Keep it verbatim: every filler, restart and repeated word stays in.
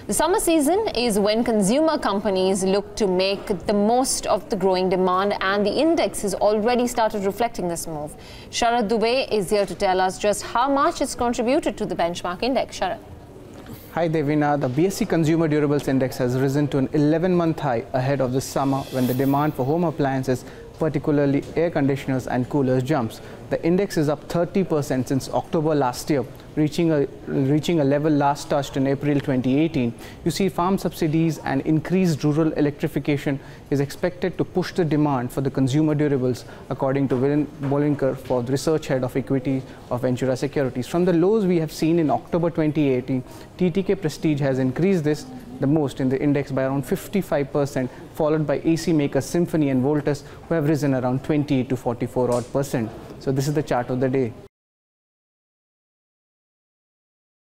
The summer season is when consumer companies look to make the most of the growing demand, and the index has already started reflecting this move. Sharad Dubey is here to tell us just how much it's contributed to the benchmark index. Sharad. Hi Devina, the B S E Consumer Durables Index has risen to an eleven month high ahead of the summer when the demand for home appliances, particularly air conditioners and coolers, jumps. The index is up thirty percent since October last year, reaching a, reaching a level last touched in April twenty eighteen. You see, farm subsidies and increased rural electrification is expected to push the demand for the consumer durables, according to Willem Bollinger, for the research head of equity of Ventura Securities. From the lows we have seen in October twenty eighteen, T T K Prestige has increased this the most in the index by around fifty-five percent, followed by A C makers Symphony and Voltas, who have risen around twenty-eight to forty-four odd percent. So this is the chart of the day.